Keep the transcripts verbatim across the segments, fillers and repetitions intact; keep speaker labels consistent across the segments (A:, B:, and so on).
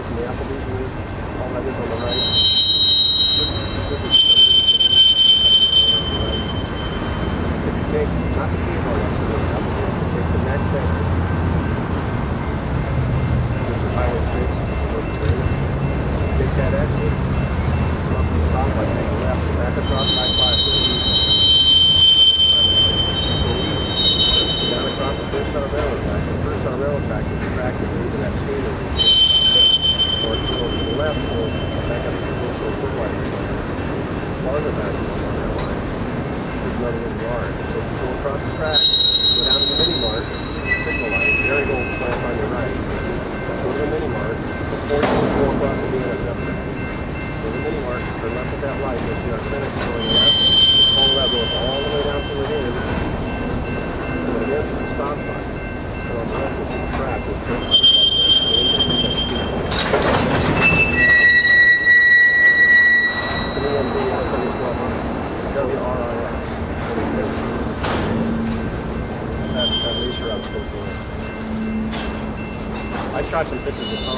A: from the Applebee's unit. All that is on the right. This, this is the right. If you take, not the keyhole exit, the Applebee's, you take the next exit, which is Highway six, take that exit, come up to the stop light, take a left, back across I five, go east, go east, down across the first on a railroad track. The first on a railroad track is the track that leads to that skater. Or to go to the left, go back up to the first fertilizer. Farther back on that line, there's another little yard. So if you go across the track, go down to the mini mart, signal light, there you go, plant on your right. Go to the mini mart, before you go across the B N S F tracks. Go to the mini mart, turn left at that light, you'll see our Senex going left, follow that road all the way down to the end, and then again to the stop sign. And on the left, you'll see the track with the track. W R I X. That, that racer I was supposed to win. I shot some pictures of Tom.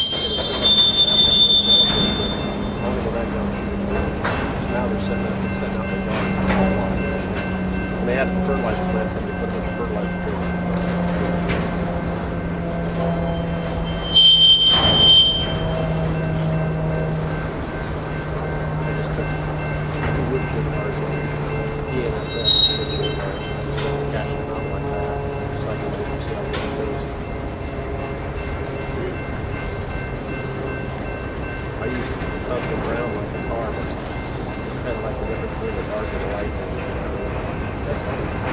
A: Only go back down shooting. Now they're setting out, they're setting out their dogs. And they had a fertilizer plant, so they put a bunch of fertilizer treatment. B N S F, cashing them out like that, so I can do them sell those things. I used to toss them around like a car, but it's kind of like the difference between the dark and the light. That's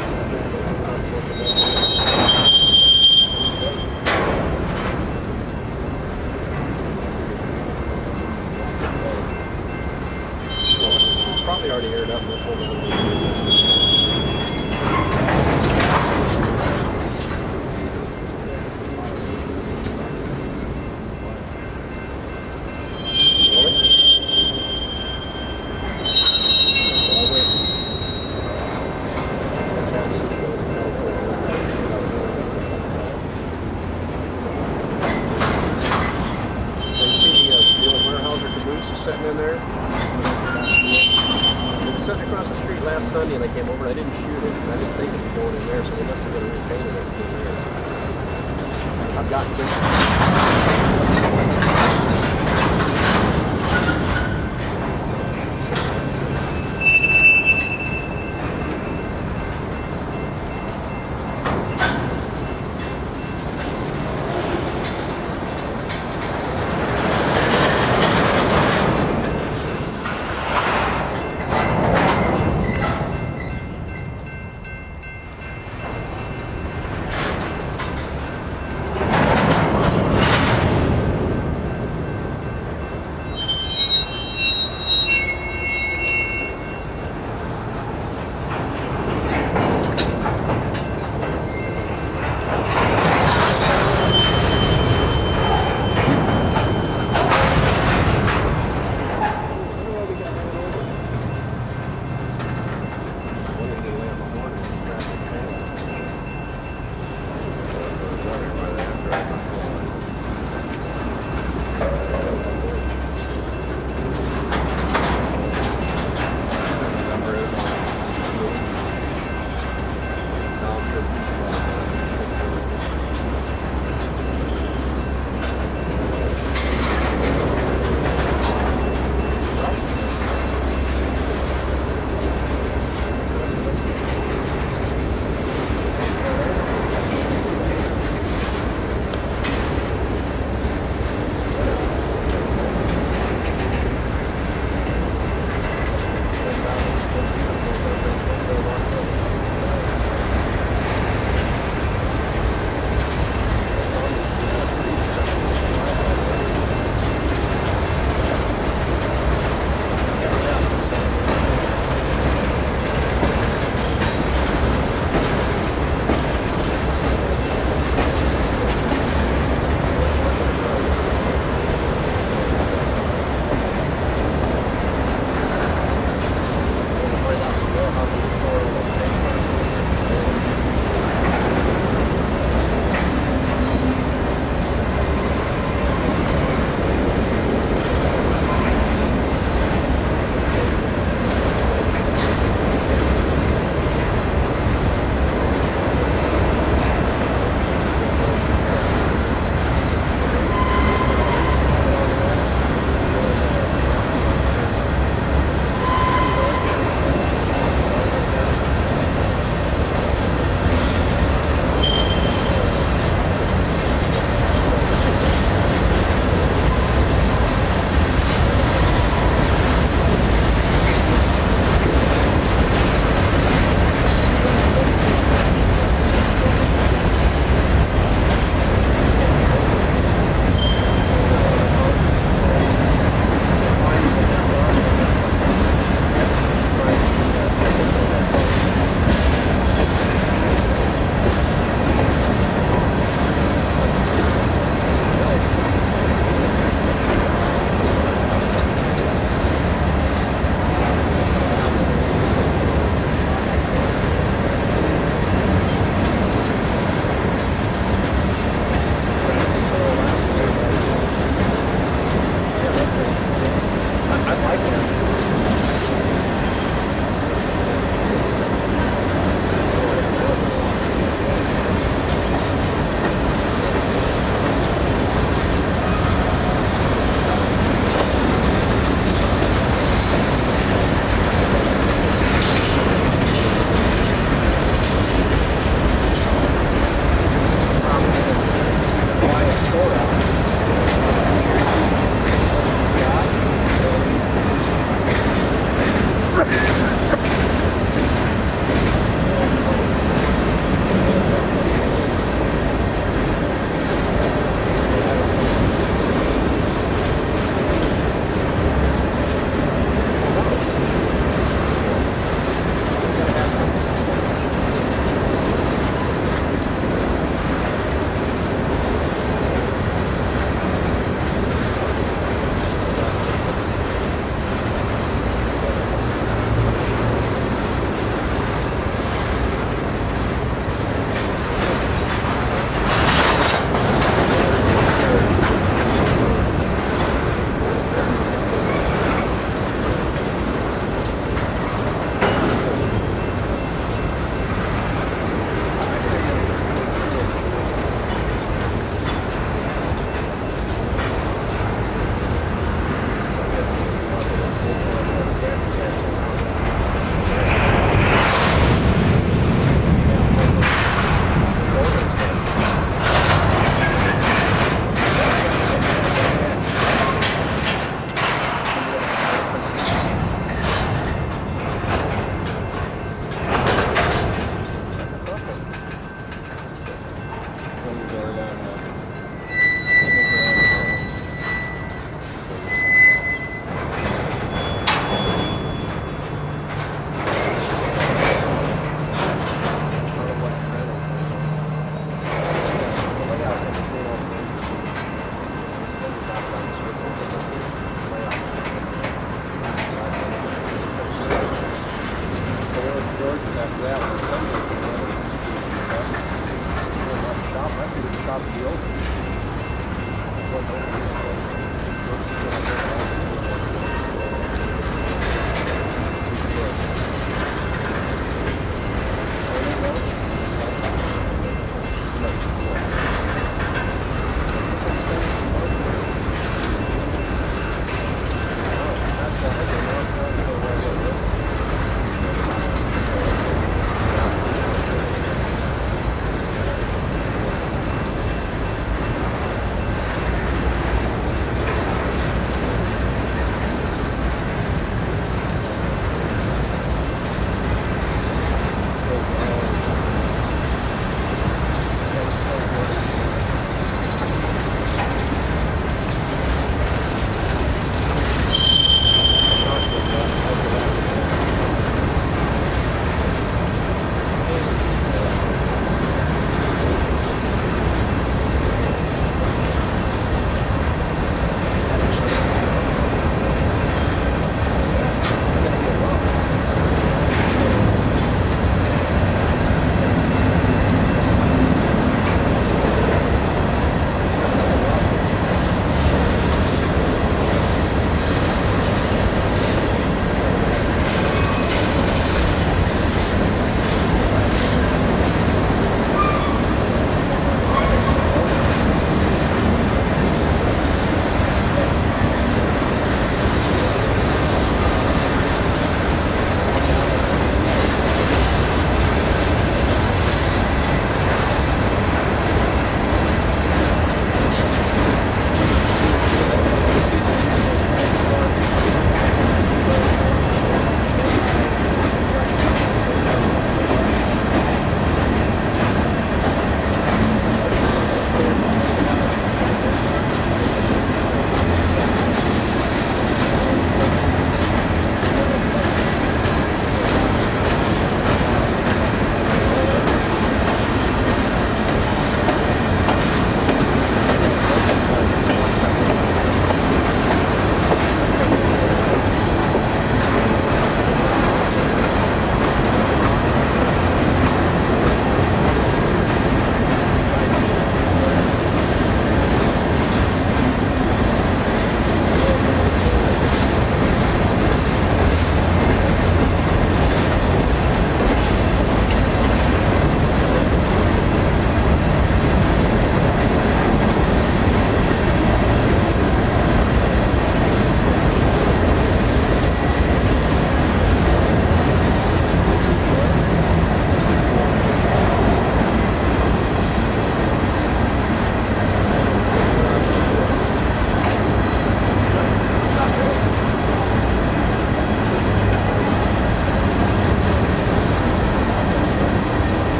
A: probably already aired up. We'll hold it. Sitting in there. It was sitting across the street last Sunday and I came over and I didn't shoot it because I didn't think it was going in there, so they must have been repainted it. I've got two.